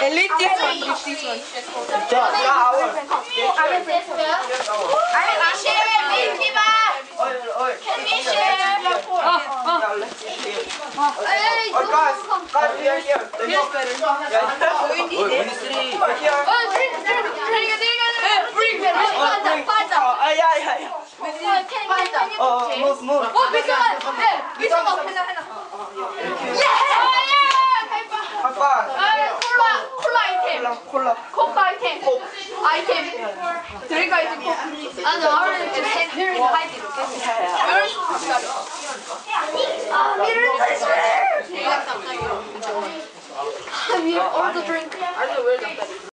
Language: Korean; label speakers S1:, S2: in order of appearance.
S1: Leave this one. Leave this one.
S2: Can we share?
S3: Guys, here.
S1: Here's better.
S3: Move.
S2: 콜라 아이템 드링크 아이템 아니 나를 미를 하이드 이렇게 미를 all the drink